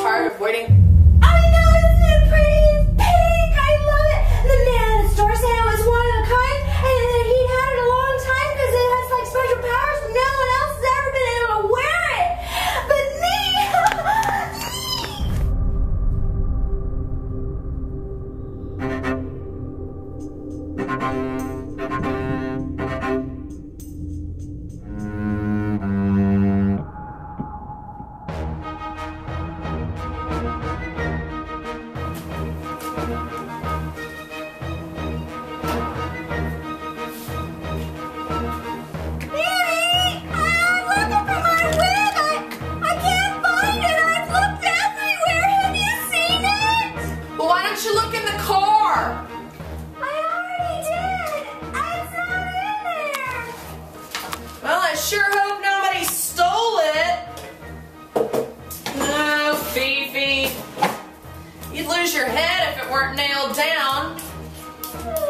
tired of waiting. I know, isn't it pretty? It's pink. I love it. The man at the store said it was one of a kind, and that he'd had it a long time because it has like special powers. No one else has ever been able to wear it. But me. You look in the car. I already did. It's not in there. Well, I sure hope nobody stole it. No, Fifi. You'd lose your head if it weren't nailed down.